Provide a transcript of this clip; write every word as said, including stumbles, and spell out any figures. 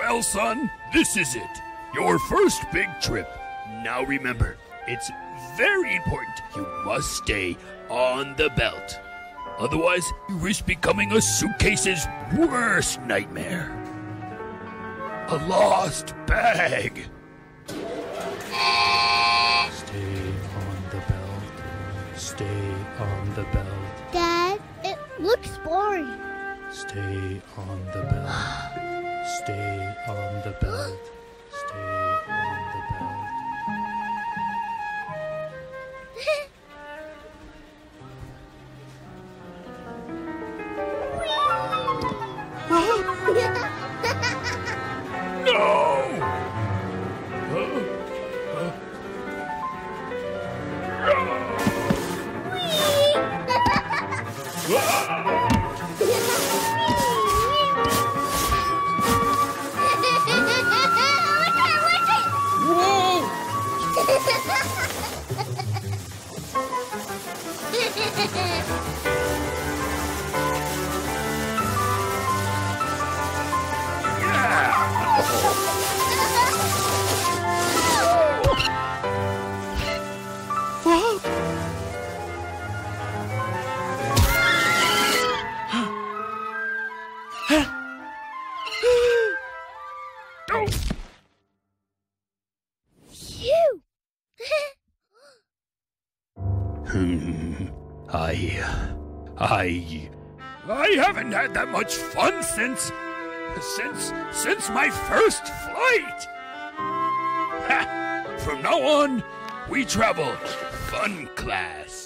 Well, son, this is it. Your first big trip. Now remember, it's very important you must stay on the belt. Otherwise, you risk becoming a suitcase's worst nightmare. A lost bag. Stay on the belt. Stay on the belt. Dad, it looks boring. Stay on the belt. Stay on the belt. Stay on the belt. No! I, I, I haven't had that much fun since, since, since my first flight. Ha! From now on, we travel fun class.